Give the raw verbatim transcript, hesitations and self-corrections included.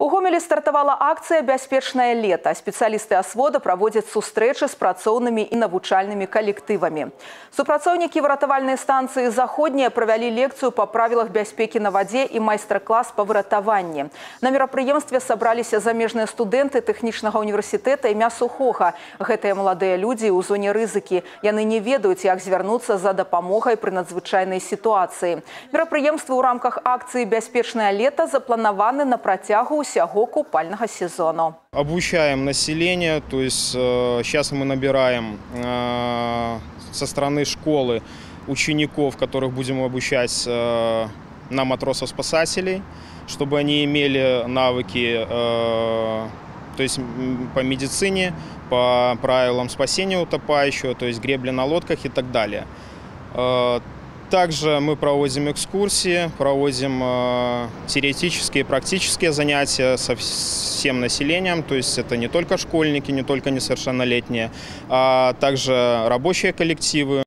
У Гомелі стартавала акцыя «Бяспечнае лета». Спецыялісты асвода праводзяць сустрэчы з працоўнымі і навучальнымі калектывамі. Супрацоўнікі выратавальнай станцыі «Заходняя» правялі лекцыю па правілах бяспекі на вадзе і майстар-клас па выратаванні. На мерапрыемстве сабраліся замежныя студэнты тэхнічнага універсітэта імя Сухога. Гэтыя маладыя людзі ў зоне рызыкі. Яны не ведаюць, як звярнуцца за дапамогай пры надзвычайнай сітуацыі. Мерапрыемствы ў рамках акцыі «Бяспечнае лета» запланаваны на працягу всего купального сезона. Обучаем население, то есть э, сейчас мы набираем э, со стороны школы учеников, которых будем обучать э, на матросов-спасателей, чтобы они имели навыки э, то есть по медицине, по правилам спасения утопающего, то есть гребли на лодках и так далее. Э, Также мы проводим экскурсии, проводим э, теоретические и практические занятия со всем населением. То есть это не только школьники, не только несовершеннолетние, а также рабочие коллективы.